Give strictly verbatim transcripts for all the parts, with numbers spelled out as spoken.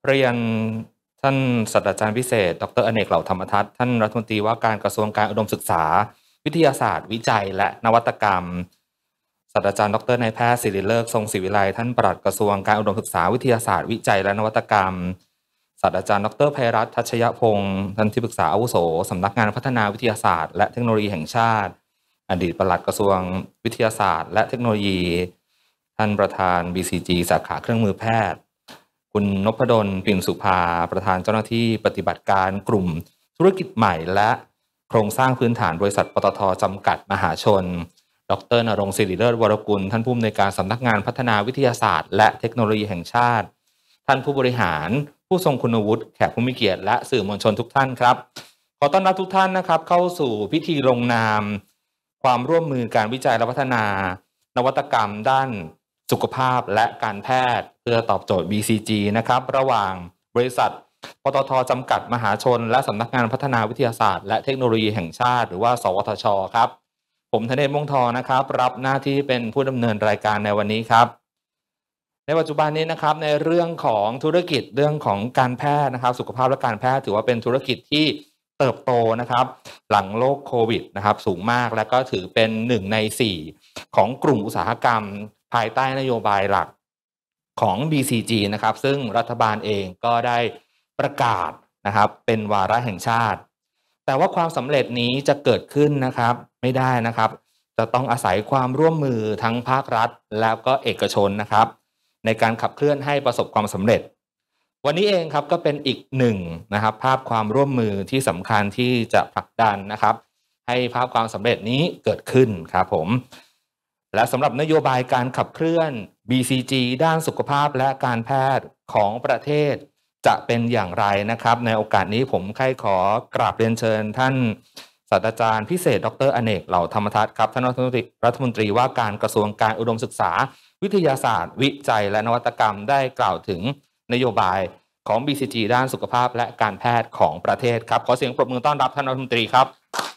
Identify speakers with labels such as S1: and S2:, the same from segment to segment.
S1: เรียนท่านศาสตราจารย์พิเศษดรอเนกเหล่าธรรมทัศน์ท่านรัฐมนตรีว่าการกระทรวงการอุดมศึกษาวิทยาศาสตร์วิจัยและนวัตกรรมศาสตราจารย์ดรนายแพทย์ศิริเลิกษ์ทรงศิวิไลท่านปลัดกระทรวงการอุดมศึกษาวิทยาศาสตร์วิจัยและนวัตกรรมศาสตราจารย์ดรไพรัตน์ทัชยพงศ์ท่านที่ปรึกษาอาวุโสสำนักงานพัฒนาวิทยาศาสตร์และเทคโนโลยีแห่งชาติอดีตปลัดกระทรวงวิทยาศาสตร์และเทคโนโลยีท่านประธาน บี ซี จี สาขาเครื่องมือแพทย์คุณนพดลปิ่นสุภาประธานเจ้าหน้าที่ปฏิบัติการกลุ่มธุรกิจใหม่และโครงสร้างพื้นฐานบริษัทปตท.จำกัดมหาชนดรณรงค์ศิริเลิศวรกุลท่านผู้อำนวยการสำนักงานพัฒนาวิทยาศาสตร์และเทคโนโลยีแห่งชาติท่านผู้บริหารผู้ทรงคุณวุฒิแขกผู้มีเกียรติและสื่อมวลชนทุกท่านครับขอต้อนรับทุกท่านนะครับเข้าสู่พิธีลงนามความร่วมมือการวิจัยและพัฒนานวัตกรรมด้านสุขภาพและการแพทย์เพื่อตอบโจทย์ บี ซี จี นะครับระหว่างบริษัทปตท.จำกัดมหาชนและสำนักงานพัฒนาวิทยาศาสตร์และเทคโนโลยีแห่งชาติหรือว่าสวทช.ครับผมธเนศ ม่วงทองนะครับรับหน้าที่เป็นผู้ดำเนินรายการในวันนี้ครับในปัจจุบันนี้นะครับในเรื่องของธุรกิจเรื่องของการแพทย์นะครับสุขภาพและการแพทย์ถือว่าเป็นธุรกิจที่เติบโตนะครับหลังโรคโควิดนะครับสูงมากและก็ถือเป็นหนึ่งในสี่ของกลุ่มอุตสาหกรรมภายใต้นโยบายหลักของ บี ซี จี นะครับซึ่งรัฐบาลเองก็ได้ประกาศนะครับเป็นวาระแห่งชาติแต่ว่าความสำเร็จนี้จะเกิดขึ้นนะครับไม่ได้นะครับจะต้องอาศัยความร่วมมือทั้งภาครัฐแล้วก็เอกชนนะครับในการขับเคลื่อนให้ประสบความสำเร็จวันนี้เองครับก็เป็นอีกหนึ่งนะครับภาพความร่วมมือที่สำคัญที่จะผลักดันนะครับให้ภาพความสำเร็จนี้เกิดขึ้นครับผมและสำหรับนโยบายการขับเคลื่อน บี ซี จี ด้านสุขภาพและการแพทย์ของประเทศจะเป็นอย่างไรนะครับในโอกาสนี้ผมใคร่ขอกราบเรียนเชิญท่านศาสตราจารย์พิเศษดรอเนกเหล่าธรรมทัศน์ครับท่านรัฐมนตรีว่าการกระทรวงการอุดมศึกษาวิทยาศาสตร์วิจัยและนวัตกรรมได้กล่าวถึงนโยบายของ บี ซี จี ด้านสุขภาพและการแพทย์ของประเทศครับขอเสียงปรบมือต้อนรับท่านรัฐมนตรีครับ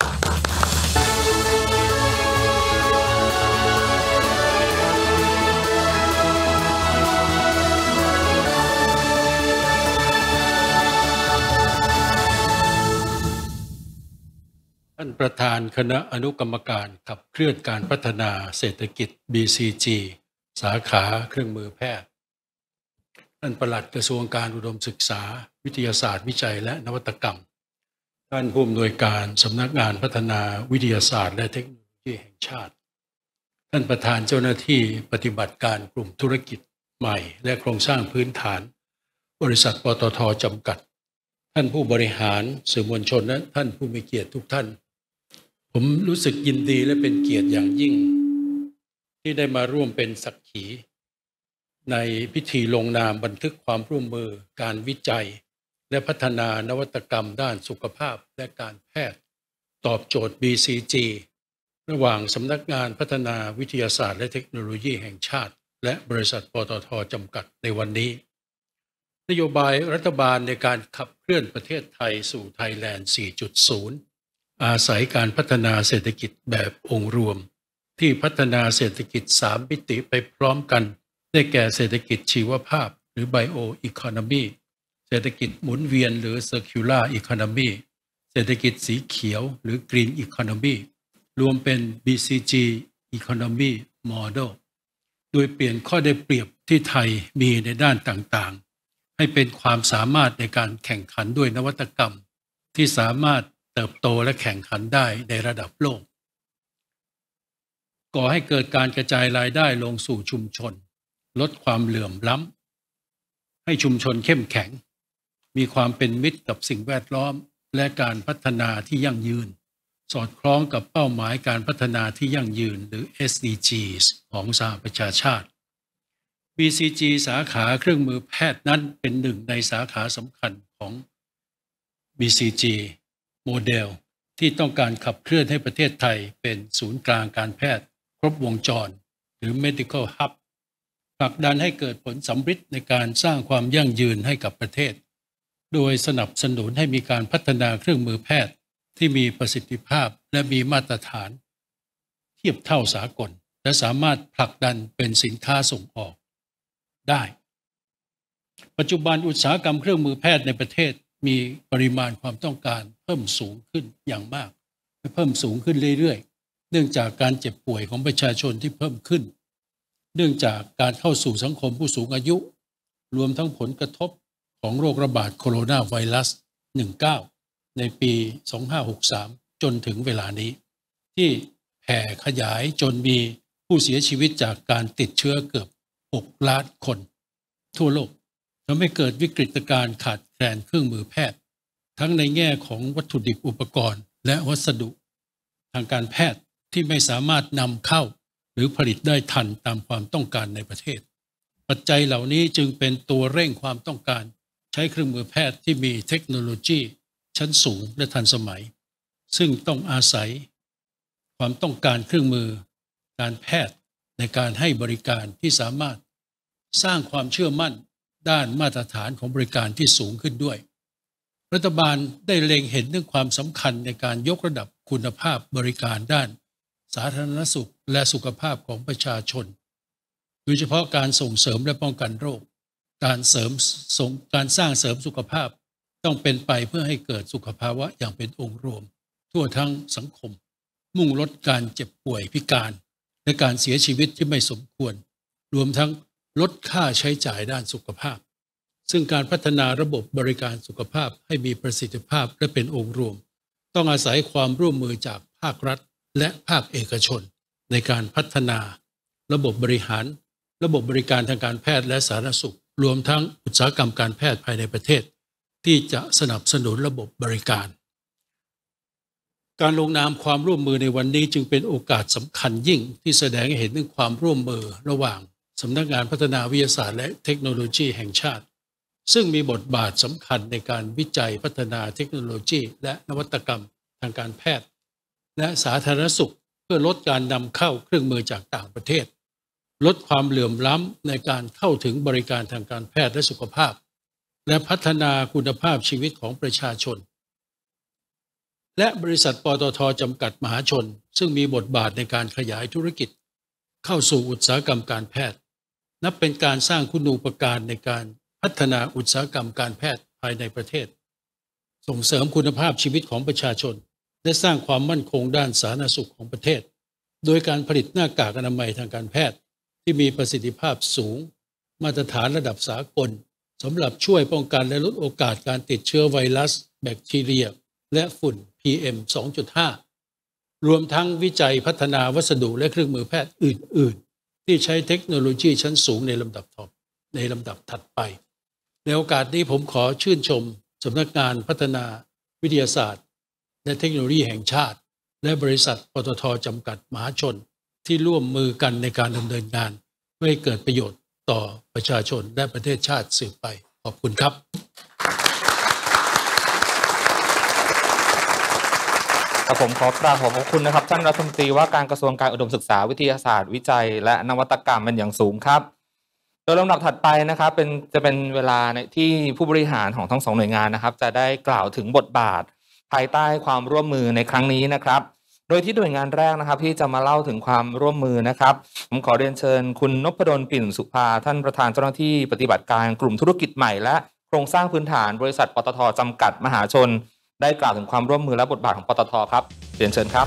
S2: ท่านประธานคณะอนุกรรมการขับเคลื่อนการพัฒนาเศรษฐกิจ บี ซี จี สาขาเครื่องมือแพทย์ท่านปลัดกระทรวงการอุดมศึกษาวิทยาศาสตร์วิจัยและนวัตกรรมท่านผู้อำนวยการสำนักงานพัฒนาวิทยาศาสตร์และเทคโนโลยีแห่งชาติท่านประธานเจ้าหน้าที่ปฏิบัติการกลุ่มธุรกิจใหม่และโครงสร้างพื้นฐานบริษัทปตท.จำกัดท่านผู้บริหารสื่อมวลชนและท่านผู้มีเกียรติทุกท่านผมรู้สึกยินดีและเป็นเกียรติอย่างยิ่งที่ได้มาร่วมเป็นสักขีในพิธีลงนามบันทึกความร่วมมือการวิจัยและพัฒนานวัตกรรมด้านสุขภาพและการแพทย์ตอบโจทย์ บี ซี จี ระหว่างสำนักงานพัฒนาวิทยาศาสตร์และเทคโนโลยีแห่งชาติและบริษัทปตท.จำกัดในวันนี้นโยบายรัฐบาลในการขับเคลื่อนประเทศไทยสู่ไทยแลนด์ สี่จุดศูนย์อาศัยการพัฒนาเศรษฐกิจแบบองค์รวมที่พัฒนาเศรษฐกิจสามมิติไปพร้อมกันได้แก่เศรษฐกิจชีวภาพหรือ Bio Economy เศรษฐกิจหมุนเวียนหรือ Circular Economy เศรษฐกิจสีเขียวหรือ Green Economy รวมเป็น บี ซี จี Economy Model โดยเปลี่ยนข้อได้เปรียบที่ไทยมีในด้านต่างๆให้เป็นความสามารถในการแข่งขันด้วยนวัตกรรมที่สามารถเติบโตและแข่งขันได้ในระดับโลกก่อให้เกิดการกระจายรายได้ลงสู่ชุมชนลดความเหลื่อมล้ำให้ชุมชนเข้มแข็งมีความเป็นมิตรกับสิ่งแวดล้อมและการพัฒนาที่ยั่งยืนสอดคล้องกับเป้าหมายการพัฒนาที่ยั่งยืนหรือ เอส ดี จี ของสหประชาชาติ บี ซี จี สาขาเครื่องมือแพทย์นั้นเป็นหนึ่งในสาขาสำคัญของ บี ซี จี โมเดลที่ต้องการขับเคลื่อนให้ประเทศไทยเป็นศูนย์กลางการแพทย์ครบวงจรหรือ Medical Hub ผลักดันให้เกิดผลสำฤทธิ์ในการสร้างความยั่งยืนให้กับประเทศโดยสนับสนุนให้มีการพัฒนาเครื่องมือแพทย์ที่มีประสิทธิภาพและมีมาตรฐานเทียบเท่าสากลและสามารถผลักดันเป็นสินค้าส่งออกได้ปัจจุบันอุตสาหกรรมเครื่องมือแพทย์ในประเทศมีปริมาณความต้องการเพิ่มสูงขึ้นอย่างมากเพิ่มสูงขึ้นเรื่อยๆเนื่องจากการเจ็บป่วยของประชาชนที่เพิ่มขึ้นเนื่องจากการเข้าสู่สังคมผู้สูงอายุรวมทั้งผลกระทบของโรคระบาดโคโรนาไวรัสสิบเก้าในปีสองพันห้าร้อยหกสิบสามจนถึงเวลานี้ที่แผ่ขยายจนมีผู้เสียชีวิตจากการติดเชื้อเกือบหกล้านคนทั่วโลกทำให้เกิดวิกฤตการณ์ขาดแคลนเครื่องมือแพทย์ทั้งในแง่ของวัตถุดิบอุปกรณ์และวัสดุทางการแพทย์ที่ไม่สามารถนำเข้าหรือผลิตได้ทันตามความต้องการในประเทศปัจจัยเหล่านี้จึงเป็นตัวเร่งความต้องการใช้เครื่องมือแพทย์ที่มีเทคโนโลยีชั้นสูงและทันสมัยซึ่งต้องอาศัยความต้องการเครื่องมือการแพทย์ในการให้บริการที่สามารถสร้างความเชื่อมั่นด้านมาตรฐานของบริการที่สูงขึ้นด้วยรัฐบาลได้เล็งเห็นถึงความสำคัญในการยกระดับคุณภาพบริการด้านสาธารณสุขและสุขภาพของประชาชนโดยเฉพาะการส่งเสริมและป้องกันโรคการเสริมส่งการสร้างเสริมสุขภาพต้องเป็นไปเพื่อให้เกิดสุขภาวะอย่างเป็นองค์รวมทั่วทั้งสังคมมุ่งลดการเจ็บป่วยพิการและการเสียชีวิตที่ไม่สมควรรวมทั้งลดค่าใช้จ่ายด้านสุขภาพซึ่งการพัฒนาระบบบริการสุขภาพให้มีประสิทธิภาพและเป็นองค์รวมต้องอาศัยความร่วมมือจากภาครัฐและภาคเอกชนในการพัฒนาระบบบริหารระบบบริการทางการแพทย์และสาธารณสุขรวมทั้งอุตสาหกรรมการแพทย์ภายในประเทศที่จะสนับสนุนระบบบริการการลงนามความร่วมมือในวันนี้จึงเป็นโอกาสสำคัญยิ่งที่แสดงให้เห็นถึงความร่วมมือระหว่างสำนักงานพัฒนาวิทยาศาสตร์และเทคโนโลยีแห่งชาติซึ่งมีบทบาทสำคัญในการวิจัยพัฒนาเทคโนโลยีและนวัตกรรมทางการแพทย์และสาธารณสุขเพื่อลดการนำเข้าเครื่องมือจากต่างประเทศลดความเหลื่อมล้ำในการเข้าถึงบริการทางการแพทย์และสุขภาพและพัฒนาคุณภาพชีวิตของประชาชนและบริษัทปตท.จำกัดมหาชนซึ่งมีบทบาทในการขยายธุรกิจเข้าสู่อุตสาหกรรมการแพทย์นับเป็นการสร้างคุณูปการในการพัฒนาอุตสาหกรรมการแพทย์ภายในประเทศส่งเสริมคุณภาพชีวิตของประชาชนและสร้างความมั่นคงด้านสาธารณสุขของประเทศโดยการผลิตหน้ากากอนามัยทางการแพทย์ที่มีประสิทธิภาพสูงมาตรฐานระดับสากลสำหรับช่วยป้องกันและลดโอกาสการติดเชื้อไวรัสแบคทีเรียและฝุ่น พี เอ็ม สองจุดห้า รวมทั้งวิจัยพัฒนาวัสดุและเครื่องมือแพทย์อื่นๆที่ใช้เทคโนโลยีชั้นสูงในลำดับต่อในลำดับถัดไปในโอกาสนี้ผมขอชื่นชมสำนักงานพัฒนาวิทยาศาสตร์และเทคโนโลยีแห่งชาติและบริษัทปตท.จำกัดมหาชนที่ร่วมมือกันในการดำเนินงานเพื่อให้เกิดประโยชน์ต่อประชาชนและประเทศชาติสืบไปขอบคุณครับ
S1: ครับผมขอกราบขอบพระคุณนะครับท่านรัฐมนตรีว่าการกระทรวงการอุดมศึกษาวิทยาศาสตร์วิจัยและนวัตกรรมเป็นอย่างสูงครับโดยลำดับถัดไปนะครับเป็นจะเป็นเวลาในที่ผู้บริหารของทั้งสองหน่วยงานนะครับจะได้กล่าวถึงบทบาทภายใต้ความร่วมมือในครั้งนี้นะครับโดยที่หน่วยงานแรกนะครับที่จะมาเล่าถึงความร่วมมือนะครับผมขอเรียนเชิญคุณนพดล ปิ่นสุภาท่านประธานเจ้าหน้าที่ปฏิบัติการกลุ่มธุรกิจใหม่และโครงสร้างพื้นฐานบริษัทปตท.จำกัดมหาชนได้กล่าวถึงความร่วมมือและบทบาทของปตท.ครับเรียนเชิญครับ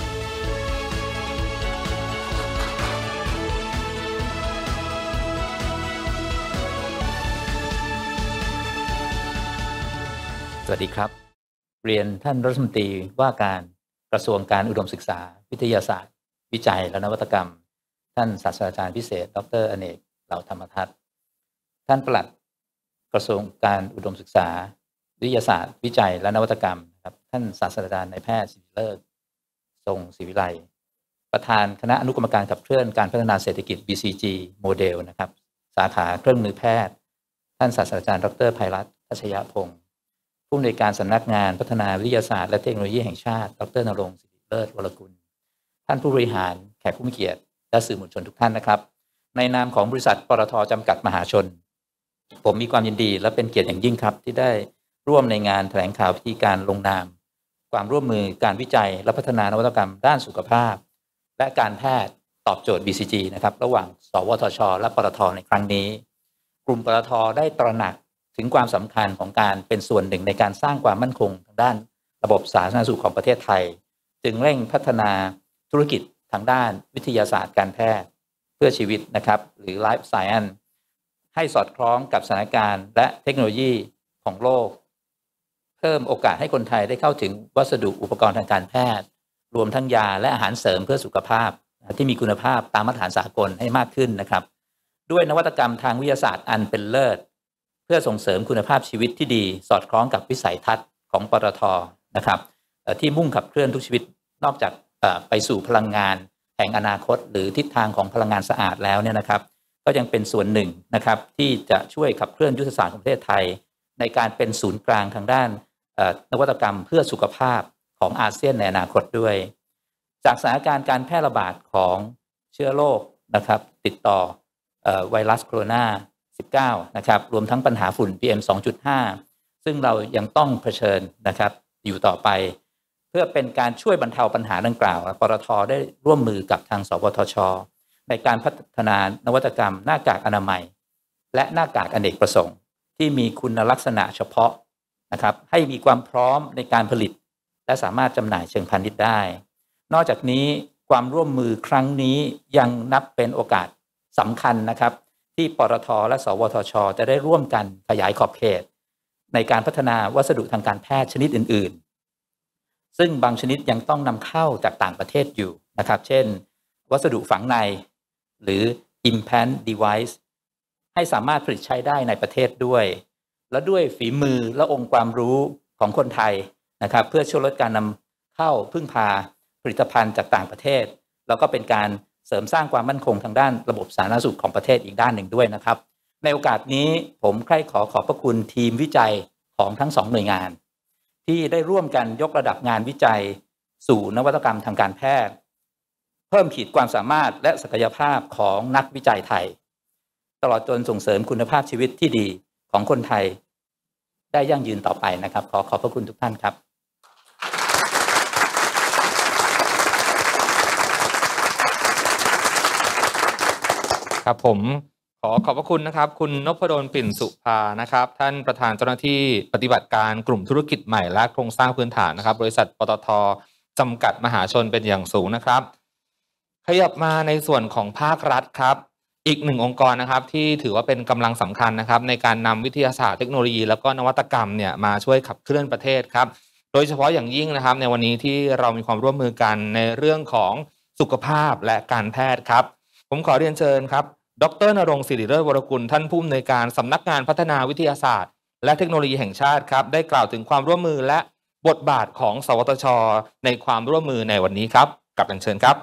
S3: สวัสดีครับเรียนท่านรัฐมนตรีว่าการกระทรวงการอุดมศึกษาวิทยาศาสตร์วิจัยและนวัตกรรมท่านศาสตราจารย์พิเศษดร.อเนกเหล่าธรรมทัศน์ท่านปลัดกระทรวงการอุดมศึกษาวิทยาศาสตร์วิจัยและนวัตกรรมครับท่านศาสตราจารย์นายแพทย์ศิริเลิศทรงศิวิไลประธานคณะอนุกรรมการขับเคลื่อนการพัฒนาเศรษฐกิจ บี ซี จี โมเดลนะครับสาขาเครื่องมือแพทย์ท่านศาสตราจารย์ดร.ไพรัตน์ ทัชยพงศ์ผู้อำนวยการสำนักงานพัฒนาวิทยาศาสตร์และเทคโนโลยีแห่งชาติดร.ณรงค์ ศิริเลิศวรกุลท่านผู้บริหารแขกผู้มีเกียรติและสื่อมวลชนทุกท่านนะครับในนามของบริษัทปตท.จำกัดมหาชนผมมีความยินดีและเป็นเกียรติอย่างยิ่งครับที่ได้ร่วมในงานแถลงข่าวพิธีการลงนามความร่วมมือการวิจัยและพัฒนานวัตกรรมด้านสุขภาพและการแพทย์ตอบโจทย์ บี ซี จี นะครับระหว่างสวทช.และปตท.ในครั้งนี้กลุ่มปตท.ได้ตระหนักถึงความสำคัญของการเป็นส่วนหนึ่งในการสร้างความมั่นคงทางด้านระบบสาธารณสุขของประเทศไทยจึงเร่งพัฒนาธุรกิจทางด้านวิทยาศาสตร์การแพทย์เพื่อชีวิตนะครับหรือ Life Science ให้สอดคล้องกับสถานการณ์และเทคโนโลยีของโลกเพิ่มโอกาสให้คนไทยได้เข้าถึงวัสดุอุปกรณ์ทางการแพทย์รวมทั้งยาและอาหารเสริมเพื่อสุขภาพที่มีคุณภาพตามมาตรฐานสากลให้มากขึ้นนะครับด้วยนวัตกรรมทางวิทยาศาสตร์อันเป็นเลิศเพื่อส่งเสริมคุณภาพชีวิตที่ดีสอดคล้องกับวิสัยทัศน์ของปตท.นะครับที่มุ่งขับเคลื่อนทุกชีวิตนอกจากไปสู่พลังงานแห่งอนาคตหรือทิศทางของพลังงานสะอาดแล้วเนี่ยนะครับก็ยังเป็นส่วนหนึ่งนะครับที่จะช่วยขับเคลื่อนยุทธศาสตร์ของประเทศไทยในการเป็นศูนย์กลางทางด้านนวัตกรรมเพื่อสุขภาพของอาเซียนในอนาคตด้วยจากสถานการณ์การแพร่ระบาดของเชื้อโรคนะครับติดต่อไวรัสโคโรนา สิบเก้า นะครับรวมทั้งปัญหาฝุ่น พี เอ็ม สองจุดห้า ซึ่งเรายังต้องเผชิญนะครับอยู่ต่อไปเพื่อเป็นการช่วยบรรเทาปัญหาดังกล่าวปตท.ได้ร่วมมือกับทางสปทช.ในการพัฒนานวัตกรรมหน้ากากอนามัยและหน้ากากอเนกประสงค์ที่มีคุณลักษณะเฉพาะนะครับให้มีความพร้อมในการผลิตและสามารถจำหน่ายเชิงพาณิชย์ได้นอกจากนี้ความร่วมมือครั้งนี้ยังนับเป็นโอกาสสำคัญนะครับที่ปตท.และสวทช.จะได้ร่วมกันขยายขอบเขตในการพัฒนาวัสดุทางการแพทย์ชนิดอื่นๆซึ่งบางชนิดยังต้องนำเข้าจากต่างประเทศอยู่นะครับเช่นวัสดุฝังในหรือ implant device ให้สามารถผลิตใช้ได้ในประเทศด้วยและด้วยฝีมือและองค์ความรู้ของคนไทยนะครับเพื่อช่วยลดการนำเข้าพึ่งพาผลิตภัณฑ์จากต่างประเทศแล้วก็เป็นการเสริมสร้างความมั่นคงทางด้านระบบสาธารณสุขของประเทศอีกด้านหนึ่งด้วยนะครับในโอกาสนี้ผมใคร่ขอขอบพระคุณทีมวิจัยของทั้งสองหน่วยงานที่ได้ร่วมกันยกระดับงานวิจัยสู่นวัตกรรมทางการแพทย์เพิ่มขีดความสามารถและศักยภาพของนักวิจัยไทยตลอดจนส่งเสริมคุณภาพชีวิตที่ดีของคนไทยได้ยั่งยืนต่อไปนะครับขอขอบพระคุณทุกท่านครับ
S1: ครับผมขอขอบพระคุณนะครับคุณนพดลปิ่นสุภานะครับท่านประธานเจ้าหน้าที่ปฏิบัติการกลุ่มธุรกิจใหม่และโครงสร้างพื้นฐานนะครับบริษัทปตท.จำกัดมหาชนเป็นอย่างสูงนะครับขยับมาในส่วนของภาครัฐครับอีกหนึ่งองค์กรนะครับที่ถือว่าเป็นกำลังสำคัญนะครับในการนำวิทยาศาสตร์เทคโนโลยีแล้วก็นวัตกรรมเนี่ยมาช่วยขับเคลื่อนประเทศครับโดยเฉพาะอย่างยิ่งนะครับในวันนี้ที่เรามีความร่วมมือกันในเรื่องของสุขภาพและการแพทย์ครับผมขอเรียนเชิญครับดร.ณรงค์ ศิริเลิศวรกุลท่านผู้อำนวยการสำนักงานพัฒนาวิทยาศาสตร์และเทคโนโลยีแห่งชาติครับได้กล่าวถึงความร่วมมือและบทบาทของสวทช.ในความร่วมมือในวันนี้ครับกลับเรียนเชิญครับ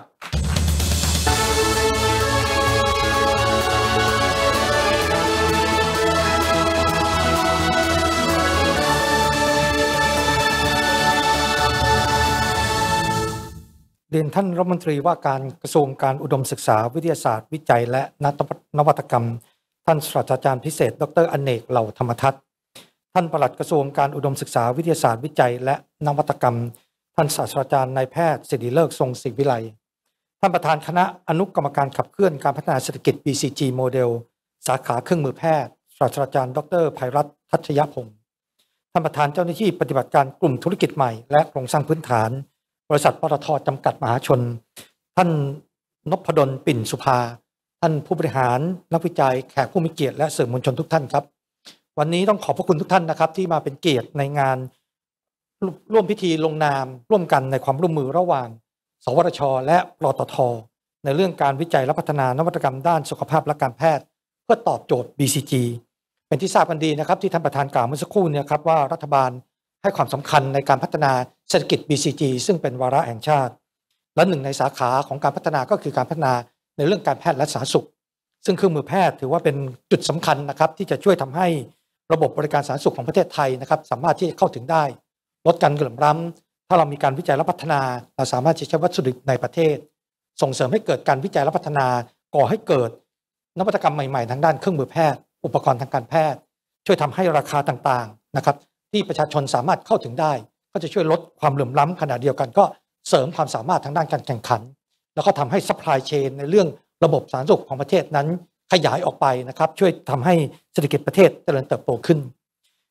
S4: เรียนท่านรัฐมนตรีว่าการกระทรวงการอุดมศึกษาวิทยาศาสตร์วิจัยและนวัตกรรมท่านศาสตราจารย์พิเศษดร.อเนกเหล่าธรรมทัศน์ท่านปลัดกระทรวงการอุดมศึกษาวิทยาศาสตร์วิจัยและนวัตกรรมท่านศาสตราจารย์นายแพทย์ศิริเลิกษ์ทรงศรีวิไลท่านประธานคณะอนุกรรมการขับเคลื่อนการพัฒนาเศรษฐกิจ บี ซี จี โมเดลสาขาเครื่องมือแพทย์ศาสตราจารย์ดร.ไพรัตน์ทัชยพงศ์ท่านประธานเจ้าหน้าที่ปฏิบัติการกลุ่มธุรกิจใหม่และโครงสร้างพื้นฐานบริษัทปตท.จำกัดมหาชนท่านนพดลปิ่นสุภาท่านผู้บริหารนักวิจัยแขกผู้มีเกียรติและสื่อมวลชนทุกท่านครับวันนี้ต้องขอบพระคุณทุกท่านนะครับที่มาเป็นเกียรติในงานร่วมพิธีลงนามร่วมกันในความร่วมมือระหว่างสวทช.และปตท.ในเรื่องการวิจัยและพัฒนานวัตกรรมด้านสุขภาพและการแพทย์เพื่อตอบโจทย์ บี ซี จี เป็นที่ทราบกันดีนะครับที่ท่านประธานกล่าวเมื่อสักครู่เนี่ยครับว่ารัฐบาลให้ความสำคัญในการพัฒนาเศรษฐกิจ บี ซี จี ซึ่งเป็นวาระแห่งชาติและหนึ่งในสาขาของการพัฒนาก็คือการพัฒนาในเรื่องการแพทย์และสาธารณสุขซึ่งเครื่องมือแพทย์ถือว่าเป็นจุดสำคัญนะครับที่จะช่วยทำให้ระบบบริการสาธารณสุขของประเทศไทยนะครับสามารถที่จะเข้าถึงได้ลดการเหลื่อมล้ำถ้าเรามีการวิจัยและพัฒนาเราสามารถใช้วัสดุในประเทศส่งเสริมให้เกิดการวิจัยและพัฒนาก่อให้เกิดนวัตกรรมใหม่ๆทางด้านเครื่องมือแพทย์อุปกรณ์ทางการแพทย์ช่วยทำให้ราคาต่างๆนะครับที่ประชาชนสามารถเข้าถึงได้ก็จะช่วยลดความเหลื่อมล้ำขณะเดียวกันก็เสริมความสามารถทางด้านการแข่งขันแล้วก็ทำให้ซัพพลายเชนในเรื่องระบบสาธารณสุขของประเทศนั้นขยายออกไปนะครับช่วยทำให้เศรษฐกิจประเทศเจริญเติบโตขึ้น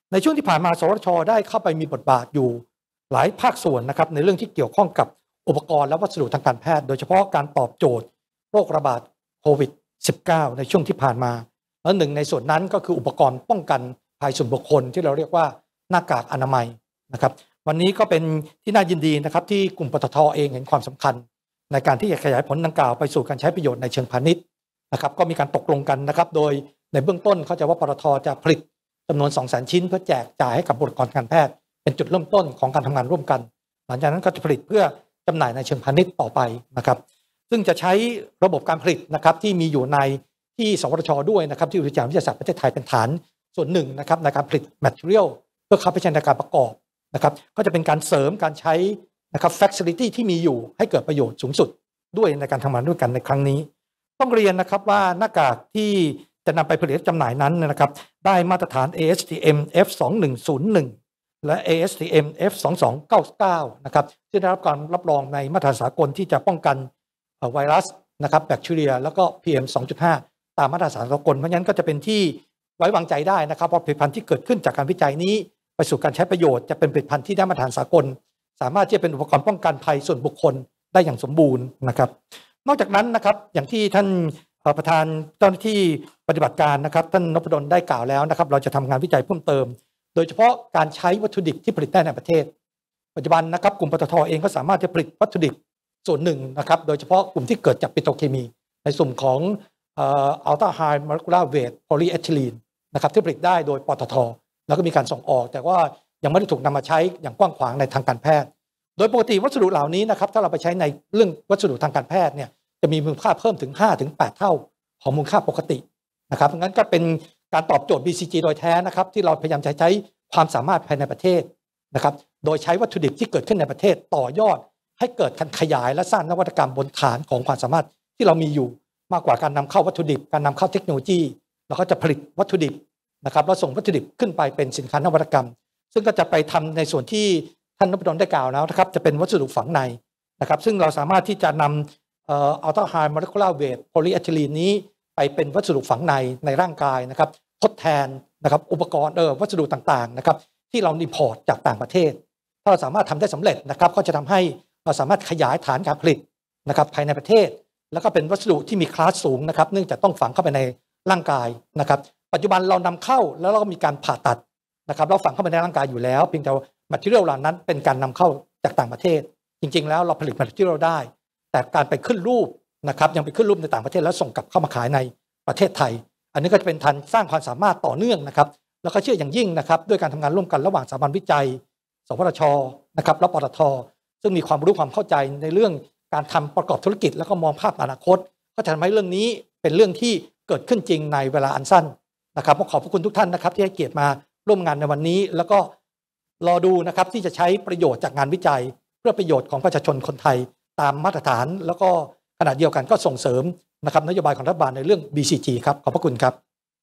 S4: ในช่วงที่ผ่านมาสวทช.ได้เข้าไปมีบทบาทอยู่หลายภาคส่วนนะครับในเรื่องที่เกี่ยวข้องกับอุปกรณ์และวัสดุทางการแพทย์โดยเฉพาะการตอบโจทย์โรคระบาดโควิด สิบเก้า ในช่วงที่ผ่านมาและหนึ่งในส่วนนั้นก็คืออุปกรณ์ป้องกันภัยส่วนบุคคลที่เราเรียกว่าหน้ากากอนามัยนะครับวันนี้ก็เป็นที่น่ายินดีนะครับที่กลุ่มปตท.เองเห็นความสำคัญในการที่จะขยายผลดังกล่าวไปสู่การใช้ประโยชน์ในเชิงพาณิชย์นะครับก็มีการตกลงกันนะครับโดยในเบื้องต้นเข้าใจว่าปตท.จะผลิตจำนวน สองแสน ชิ้นเพื่อแจกจ่ายให้กับบุคลากรการแพทย์เป็นจุดเริ่มต้นของการทำงานร่วมกันหลังจากนั้นก็จะผลิตเพื่อจำหน่ายในเชิงพาณิชย์ต่อไปนะครับซึ่งจะใช้ระบบการผลิตนะครับที่มีอยู่ในที่สวทช.ด้วยนะครับที่อุทยานวิทยาศาสตร์ประเทศไทยเป็นฐานส่วนหนึ่งนะครับในการผลิต material เพื่อเข้าไปใช้ในการประกอบนะครับก็จะเป็นการเสริมการใช้นะครับ facility ที่มีอยู่ให้เกิดประโยชน์สูงสุดด้วยในการทำงานด้วยกันในครั้งนี้ต้องเรียนนะครับว่าหน้ากากที่จะนำไปผลิตจำหน่ายนั้นนะครับได้มาตรฐาน เอ เอส ที เอ็ม เอฟ สองหนึ่งศูนย์หนึ่ง และ เอ เอส ที เอ็ม เอฟ สองสองเก้าเก้า นะครับที่ได้รับการรับรองในมาตรฐานสากลที่จะป้องกันไวรัสนะครับแบคทีเรียแล้วก็ พี เอ็ม สองจุดห้า ตามมาตรฐานสากลเพราะฉะนั้นก็จะเป็นที่ไว้วางใจได้นะครับว่าผลิตภัณฑ์ที่เกิดขึ้นจากการวิจัยนี้ไปสู่การใช้ประโยชน์จะเป็นผลิตภัณฑ์ที่ได้มาตรฐานสากลสามารถที่จะเป็นอุปกรณ์ป้องกันภัยส่วนบุคคลได้อย่างสมบูรณ์นะครับนอกจากนั้นนะครับอย่างที่ท่านประธานเจ้าหน้าที่ปฏิบัติการนะครับท่านนพดลได้กล่าวแล้วนะครับเราจะทำงานวิจัยเพิ่มเติมโดยเฉพาะการใช้วัตถุดิบที่ผลิตได้ในประเทศปัจจุบันนะครับกลุ่มปตท.เองก็สามารถจะผลิตวัตถุดิบส่วนหนึ่งนะครับโดยเฉพาะกลุ่มที่เกิดจากปิโตรเคมีในส่วนของอัลตราไฮโมเลกุลาร์เวทโพลีเอทิลีนนะครับที่ผลิตได้โดยปตท.แล้วก็มีการส่งออกแต่ว่ายังไม่ได้ถูกนำมาใช้อย่างกว้างขวางในทางการแพทย์โดยปกติวัสดุเหล่านี้นะครับถ้าเราไปใช้ในเรื่องวัสดุทางการแพทย์เนี่ยจะมีมูลค่าเพิ่มถึง ห้าถึงแปด เท่าของมูลค่าปกตินะครับงั้นก็เป็นการตอบโจทย์ บี ซี จี โดยแท้นะครับที่เราพยายามใช้ใช้ความสามารถภายในประเทศนะครับโดยใช้วัตถุดิบที่เกิดขึ้นในประเทศต่อยอดให้เกิดการขยายและสร้างนวัตกรรมบนฐานของความสามารถที่เรามีอยู่มากกว่าการนำเข้าวัตถุดิบการนำเข้าเทคโนโลยีแล้วก็จะผลิตวัตถุดิบนะครับแล้วส่งวัตถุดิบขึ้นไปเป็นสินค้านวัตกรรมซึ่งก็จะไปทำในส่วนที่ท่านนพดลได้กล่าวแล้วนะครับจะเป็นวัสดุฝังในนะครับซึ่งเราสามารถที่จะนำอัลตราไฮโมเลกุลาร์เวทโพลีเอทิลีนนี้ไปเป็นวัสดุฝังในในร่างกายนะครับทดแทนนะครับอุปกรณ์เออวัสดุต่างๆนะครับที่เราอิมพอร์ตจากต่างประเทศถ้าเราสามารถทำได้สำเร็จนะครับก็จะทำให้เราสามารถขยายฐานการผลิตนะครับภายในประเทศแล้วก็เป็นวัสดุที่มีคลาสสูงนะครับเนื่องจากต้องฝังเข้าไปในร่างกายนะครับปัจจุบันเรานำเข้าแล้วเราก็มีการผ่าตัดนะครับเราฝังเข้าไปในร่างกายอยู่แล้วเพียงแต่แมททีเรียลเหล่านั้นเป็นการนำเข้าจากต่างประเทศจริงๆแล้วเราผลิตแมททีเรียลได้แต่การไปขึ้นรูปนะครับยังไปขึ้นรูปในต่างประเทศแล้วส่งกลับเข้ามาขายในประเทศไทยอันนี้ก็จะเป็นทันสร้างความสามารถต่อเนื่องนะครับแล้วก็เชื่ออย่างยิ่งนะครับด้วยการทำงานร่วมกันระหว่างสถาบันวิจัยสวทช.นะครับและปตท.ซึ่งมีความรู้ความเข้าใจในเรื่องการทำประกอบธุรกิจแล้วก็มองภาพอนาคตก็จะทำให้เรื่องนี้เป็นเรื่องที่เกิดขึ้นจริงในเวลาอันสั้นนะครับขอบพระคุณทุกท่านนะครับที่ให้เกียรติมาร่วมงานในวันนี้แล้วก็รอดูนะครับที่จะใช้ประโยชน์จากงานวิจัยเพื่อประโยชน์ของประชาชนคนไทยตามมาตรฐานแล้วก็ขณะเดียวกันก็ส่งเสริมนะครับนโยบายของรัฐบาลในเรื่อง บี ซี จี ครับขอบพระคุณครับ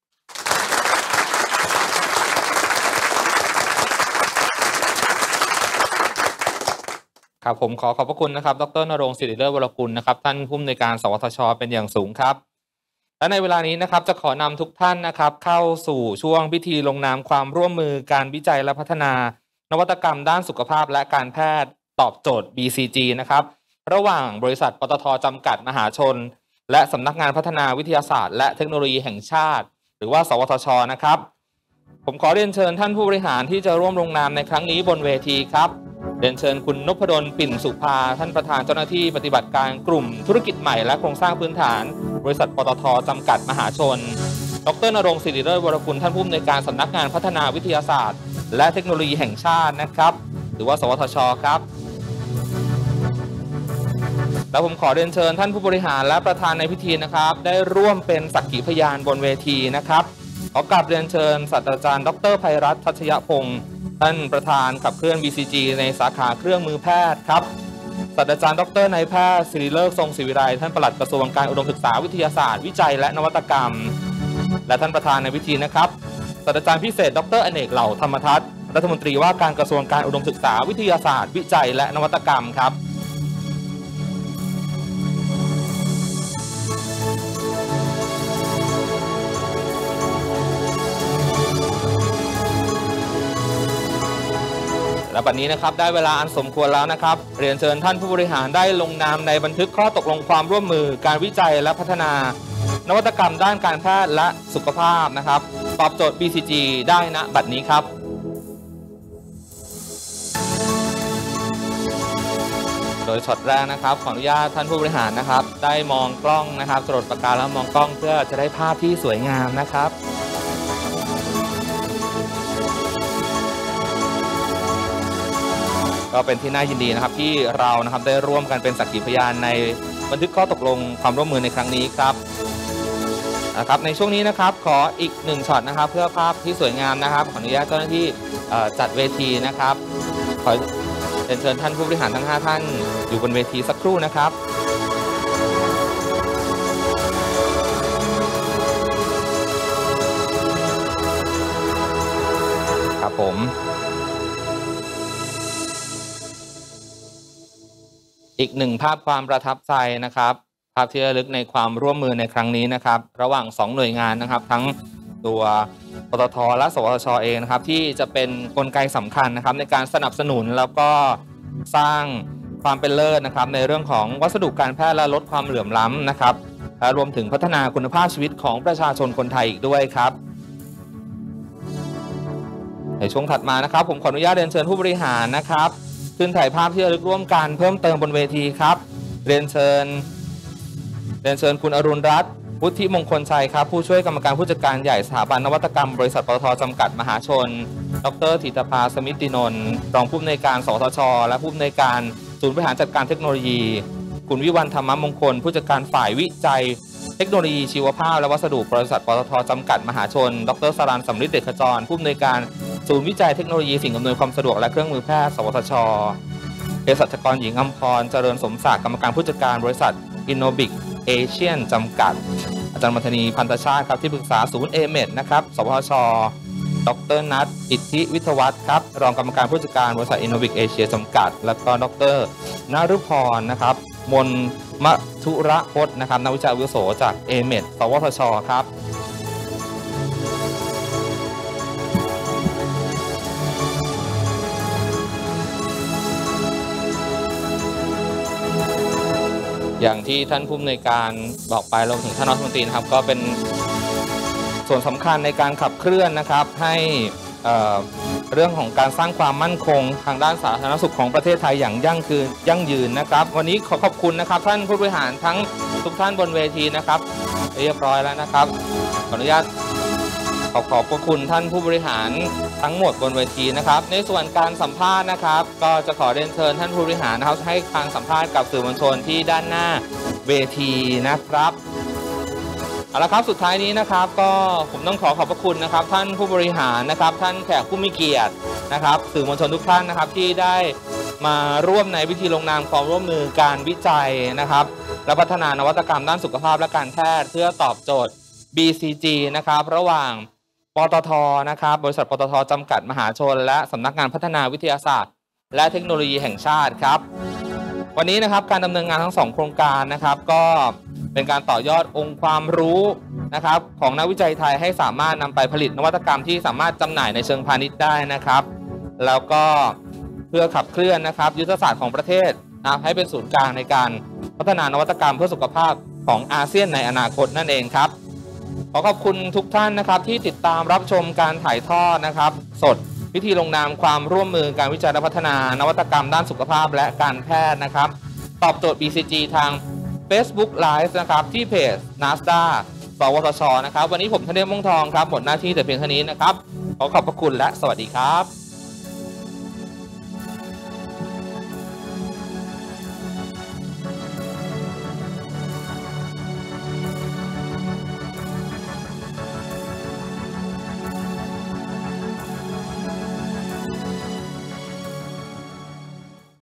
S1: ครับผมขอขอบพระคุณนะครับดร.ณรงค์ ศิริเลิศวรกุลนะครับท่านผู้อำนวยการสวทช.เป็นอย่างสูงครับและในเวลานี้นะครับจะขอนำทุกท่านนะครับเข้าสู่ช่วงพิธีลงนามความร่วมมือการวิจัยและพัฒนานวัตกรรมด้านสุขภาพและการแพทย์ตอบโจทย์ บี ซี จี นะครับระหว่างบริษัทปตท.จำกัดมหาชนและสำนักงานพัฒนาวิทยาศาสตร์และเทคโนโลยีแห่งชาติหรือว่าสวทช.นะครับผมขอเรียนเชิญท่านผู้บริหารที่จะร่วมลงนามในครั้งนี้บนเวทีครับเรียนเชิญคุณนพดล ปิ่นสุภาท่านประธานเจ้าหน้าที่ปฏิบัติการกลุ่มธุรกิจใหม่และโครงสร้างพื้นฐานบริษัทปตท.จำกัดมหาชนดร.ณรงค์ ศิริเลิศวรกุลท่านผู้อำนวยการสำนักงานพัฒนาวิทยาศาสตร์และเทคโนโลยีแห่งชาตินะครับหรือว่าสวทช.ครับแล้วผมขอเรียนเชิญท่านผู้บริหารและประธานในพิธีนะครับได้ร่วมเป็นสักขีพยานบนเวทีนะครับขอกราบเรียนเชิญศาสตราจารย์ดร.ไพรัตน์ ทัชยพงศ์ท่านประธานขับเคลื่อน บี ซี จี ในสาขาเครื่องมือแพทย์ครับศาสตราจารย์ดร.นายแพทย์ศิริเลิกษ์ ทรงศิวิไลท่านปลัดกระทรวงการอุดมศึกษาวิทยาศาสตร์วิจัยและนวัตกรรมและท่านประธานในพิธีนะครับศาสตราจารย์พิเศษดร.อเนกเหล่าธรรมทัศน์รัฐมนตรีว่าการกระทรวงการอุดมศึกษาวิทยาศาสตร์วิจัยและนวัตกรรมครับและบัดนี้นะครับได้เวลาอันสมควรแล้วนะครับเรียนเชิญท่านผู้บริหารได้ลงนามในบันทึกข้อตกลงความร่วมมือการวิจัยและพัฒนานวัตกรรมด้านการแพทย์และสุขภาพนะครับตอบโจทย์ บี ซี จี ได้ณบัดนี้ครับโดยช็อตแรกนะครับขออนุญาตท่านผู้บริหารนะครับได้มองกล้องนะครับตรวจปากกาแล้วมองกล้องเพื่อจะได้ภาพที่สวยงามนะครับก็เป็นที่น่ายินดีนะครับที่เรานะครับได้ร่วมกันเป็นสักขีพยานในบันทึกข้อตกลงความร่วมมือในครั้งนี้ครับนะครับในช่วงนี้นะครับขออีกหนึ่งช็อตนะครับเพื่อภาพที่สวยงามนะครับขออนุญาตเจ้าหน้าที่จัดเวทีนะครับขอเรียนเชิญท่านผู้บริหารทั้งห้าท่านอยู่บนเวทีสักครู่นะครับครับผมอีกหนึ่งภาพความประทับใจนะครับภาพที่ระลึกในความร่วมมือในครั้งนี้นะครับระหว่างสองหน่วยงานนะครับทั้งตัวปตท.และสวทช.เองนะครับที่จะเป็นกลไกสำคัญนะครับในการสนับสนุนแล้วก็สร้างความเป็นเลิศนะครับในเรื่องของวัสดุการแพทย์และลดความเหลื่อมล้ำนะครับและรวมถึงพัฒนาคุณภาพชีวิตของประชาชนคนไทยอีกด้วยครับในช่วงถัดมานะครับผมขออนุญาตเรียนเชิญผู้บริหารนะครับขึ้นถ่ายภาพที่ระลึกร่วมกันเพิ่มเติมบนเวทีครับเรียนเชิญเรียนเชิญคุณอรุณรัตน์วุฒิมงคลชัยครับผู้ช่วยกรรมการผู้จัดการใหญ่สถาบันนวัตกรรมบริษัทปตท.จำกัดมหาชนดร.ธิตภาสมิตินนท์รองผู้อำนวยการสทช.และผู้อำนวยการศูนย์บริหารจัดการเทคโนโลยีคุณวิวัฒน์ธรรมมงคลผู้จัดการฝ่ายวิจัยเทคโนโลยีชีวภาพและวัสดุบริษัทปตท.จำกัดมหาชนดร.สรัญสำริดเดชขจรผู้อำนวยการศูนย์วิจัยเทคโนโลยีสิ่งอำนวยความสะดวกและเครื่องมือแพทย์สวทช.เภสัชกรหญิงอัมพรเจริญสมศักดิ์กรรมการผู้จัดการบริษัทอินโนบิกเอเชียนจำกัดอาจารย์มัทนีพันธชาติครับที่ปรึกษาศูนย์เอเมดนะครับสวทช.ดร.นัทอิทธิวิทวัฒน์ครับรองกรรมการผู้จัดการบริษัทอินโนบิกเอเชียจำกัดและก็ดร.นฤพรนะครับมนมทุระพจน์นะครับนักวิจัยอาวุโสจากเอเมดสวทช.ครับอย่างที่ท่านผู้อำนวยการบอกไปรวมถึงท่านรัฐมนตรีนะครับก็เป็นส่วนสำคัญในการขับเคลื่อนนะครับให้เอ่อเรื่องของการสร้างความมั่นคงทางด้านสาธารณสุขของประเทศไทยอย่างยั่งยืนยั่งยืนนะครับวันนี้ขอขอบคุณนะครับท่านผู้บริหารทั้งทุกท่านบนเวทีนะครับเรียบร้อยแล้วนะครับขออนุญาตขอขอบพระคุณท่านผู้บริหารทั้งหมดบนเวทีนะครับในส่วนการสัมภาษณ์นะครับก็จะขอเรียนเชิญท่านผู้บริหารนะครับให้ทางสัมภาษณ์กับสื่อมวลชนที่ด้านหน้าเวทีนะครับเอาละครับสุดท้ายนี้นะครับก็ผมต้องขอขอบพระคุณนะครับท่านผู้บริหารนะครับท่านแขกผู้มีเกียรตินะครับสื่อมวลชนทุกท่านนะครับที่ได้มาร่วมในพิธีลงนามความร่วมมือการวิจัยนะครับและพัฒนานวัตกรรมด้านสุขภาพและการแพทย์เพื่อตอบโจทย์ บี ซี จี นะครับระหว่างปตท.นะครับบริษัทปตท.จำกัดมหาชนและสำนักงานพัฒนาวิทยาศาสตร์และเทคโนโลยีแห่งชาติครับวันนี้นะครับการดำเนินงานทั้งสองโครงการนะครับก็เป็นการต่อยอดองค์ความรู้นะครับของนักวิจัยไทยให้สามารถนำไปผลิตนวัตกรรมที่สามารถจำหน่ายในเชิงพาณิชย์ได้นะครับแล้วก็เพื่อขับเคลื่อนนะครับยุทธศาสตร์ของประเทศนะให้เป็นศูนย์กลางในการพัฒนานวัตกรรมเพื่อสุขภาพของอาเซียนในอนาคตนั่นเองครับขอขอบคุณทุกท่านนะครับที่ติดตามรับชมการถ่ายทอดนะครับสดพิธีลงนามความร่วมมือการวิจัยและพัฒนานวัตกรรมด้านสุขภาพและการแพทย์นะครับตอบโจทย์ บี ซี จี ทาง Facebook Live นะครับที่เพจ NASDA สวทช.นะครับวันนี้ผมธเนศ ม่วงทองครับหมดหน้าที่แต่เพียงเท่านี้นะครับขอขอบพระคุณและสวัสดีครับ